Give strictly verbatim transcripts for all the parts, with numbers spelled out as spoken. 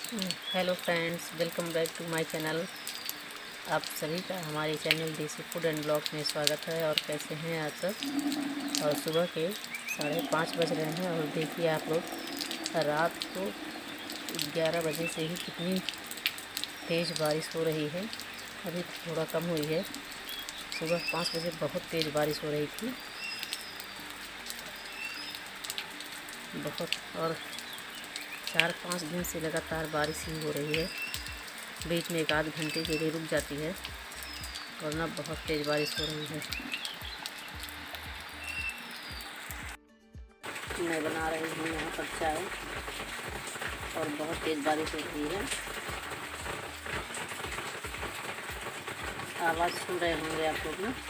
Hello friends, welcome back to my channel. आप सभी का हमारे चैनल देसी फूड एंड ब्लॉग में स्वागत है। और कैसे हैं आप सब। और सुबह के साढ़े पाँच बज रहे हैं और देखिए आप लोग, रात को ग्यारह बजे से ही कितनी तेज़ बारिश हो रही है। अभी थोड़ा कम हुई है। सुबह पाँच बजे बहुत तेज़ बारिश हो रही थी, बहुत। और चार पाँच दिन से लगातार बारिश ही हो रही है। बीच में एक आध घंटे के लिए रुक जाती है, वरना बहुत तेज़ बारिश हो रही है। मैं बना रही हूँ यहाँ पर चाय और बहुत तेज़ बारिश हो रही है। आवाज़ सुन रहे होंगे आप लोग ना।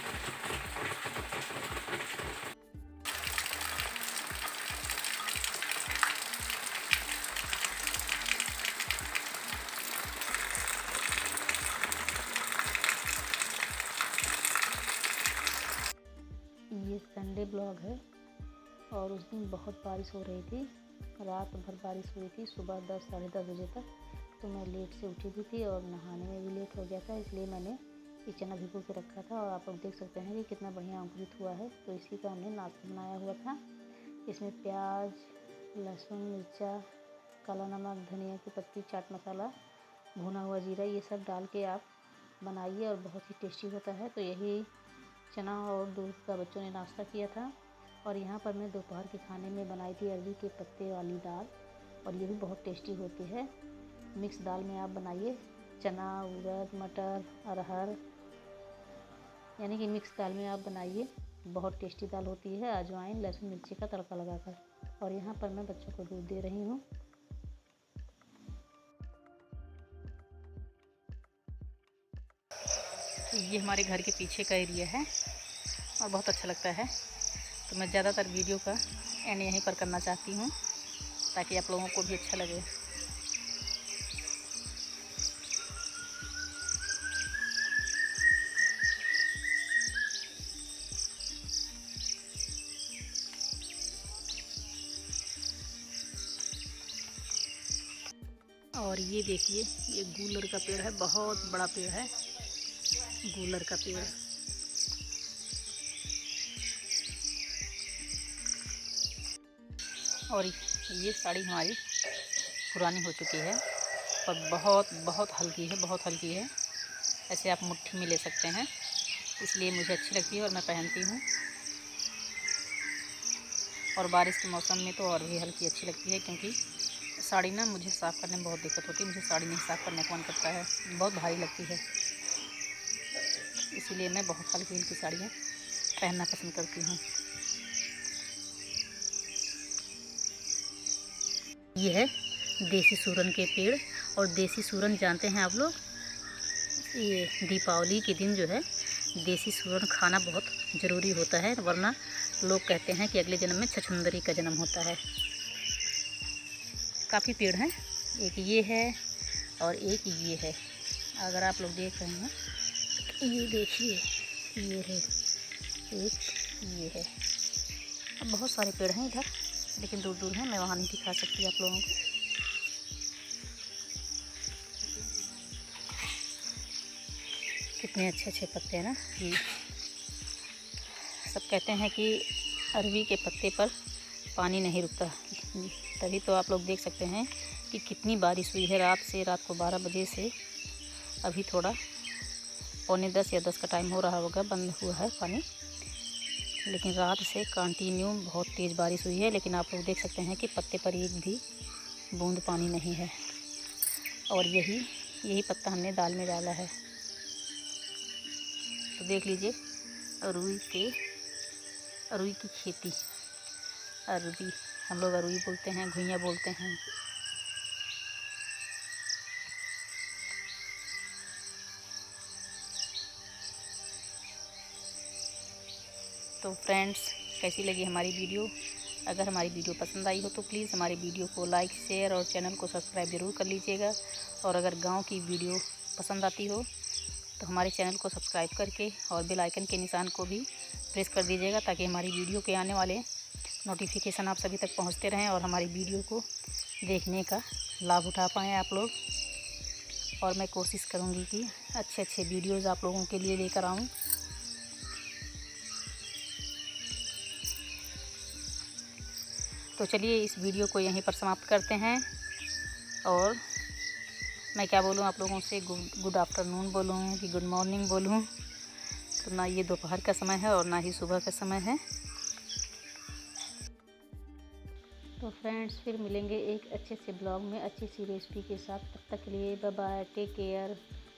ये संडे ब्लॉग है और उस दिन बहुत बारिश हो रही थी। रात भर बारिश हुई थी, सुबह दस साढ़े दस बजे तक। तो मैं लेट से उठी भी थी और नहाने में भी लेट हो गया था, इसलिए मैंने ये चना भिगो के रखा था। और आप लोग देख सकते हैं कि कितना बढ़िया अंकुरित हुआ है। तो इसी का हमने नाश्ता बनाया हुआ था। इसमें प्याज, लहसुन, मिर्चा, काला नमक, धनिया की पत्ती, चाट मसाला, भुना हुआ जीरा, ये सब डाल के आप बनाइए और बहुत ही टेस्टी होता है। तो यही चना और दूध का बच्चों ने नाश्ता किया था। और यहाँ पर मैं दोपहर के खाने में बनाई थी अरवी के पत्ते वाली दाल, और ये भी बहुत टेस्टी होती है। मिक्स दाल में आप बनाइए, चना, उड़द, मटर, अरहर, यानी कि मिक्स दाल में आप बनाइए, बहुत टेस्टी दाल होती है। अजवाइन, लहसुन, मिर्ची का तड़का लगाकर। और यहाँ पर मैं बच्चों को दूध दे रही हूँ। ये हमारे घर के पीछे का एरिया है और बहुत अच्छा लगता है। तो मैं ज़्यादातर वीडियो का एंड यहीं पर करना चाहती हूँ ताकि आप लोगों को भी अच्छा लगे। और ये देखिए, ये गूलर का पेड़ है, बहुत बड़ा पेड़ है गूलर का पेड़। और ये साड़ी हमारी पुरानी हो चुकी है और बहुत बहुत हल्की है, बहुत हल्की है। ऐसे आप मुट्ठी में ले सकते हैं, इसलिए मुझे अच्छी लगती है और मैं पहनती हूँ। और बारिश के मौसम में तो और भी हल्की अच्छी लगती है, क्योंकि साड़ी ना मुझे साफ़ करने में बहुत दिक्कत होती है। मुझे साड़ी नहीं साफ़ करने का मन करता है, बहुत भारी लगती है। इसीलिए मैं बहुत हल्की हल्की साड़ियाँ पहनना पसंद करती हूँ। ये है देसी सूरन के पेड़। और देसी सूरन जानते हैं आप लोग, ये दीपावली के दिन जो है देसी सूरन खाना बहुत ज़रूरी होता है, वरना लोग कहते हैं कि अगले जन्म में छछुंदरी का जन्म होता है। काफ़ी पेड़ हैं, एक ये है और एक ये है। अगर आप लोग देख रहे हैं, ये देखिए, ये है एक, ये है। अब बहुत सारे पेड़ हैं इधर, लेकिन दूर दूर हैं, मैं वहाँ नहीं दिखा सकती आप लोगों को। कितने अच्छे अच्छे पत्ते हैं ना। ये सब कहते हैं कि अरवी के पत्ते पर पानी नहीं रुकता, तभी तो आप लोग देख सकते हैं कि कितनी बारिश हुई है रात से। रात को बारह बजे से अभी थोड़ा पौने दस या दस का टाइम हो रहा होगा, बंद हुआ है पानी। लेकिन रात से कंटिन्यू बहुत तेज़ बारिश हुई है, लेकिन आप लोग देख सकते हैं कि पत्ते पर एक भी बूंद पानी नहीं है। और यही यही पत्ता हमने दाल में डाला है। तो देख लीजिए, अरुई के अरुई की खेती, अरवी हम लोग अरुई बोलते हैं, घुइयाँ बोलते हैं। तो फ्रेंड्स, कैसी लगी हमारी वीडियो। अगर हमारी वीडियो पसंद आई हो तो प्लीज़ हमारी वीडियो को लाइक, शेयर और चैनल को सब्सक्राइब ज़रूर कर लीजिएगा। और अगर गांव की वीडियो पसंद आती हो तो हमारे चैनल को सब्सक्राइब करके और बेल आइकन के निशान को भी प्रेस कर दीजिएगा, ताकि हमारी वीडियो के आने वाले नोटिफिकेशन आप सभी तक पहुंचते रहें और हमारी वीडियो को देखने का लाभ उठा पाएँ आप लोग। और मैं कोशिश करूंगी कि अच्छे अच्छे वीडियोज़ आप लोगों के लिए लेकर आऊँ। तो चलिए इस वीडियो को यहीं पर समाप्त करते हैं। और मैं क्या बोलूँ आप लोगों से, गुड गुड आफ्टरनून बोलूँ कि गुड मॉर्निंग बोलूँ, तो ना ये दोपहर का समय है और ना ही सुबह का समय है। तो फ्रेंड्स फिर मिलेंगे एक अच्छे से ब्लॉग में अच्छी सी रेसिपी के साथ। तब तक के लिए बाय बाय, टेक केयर।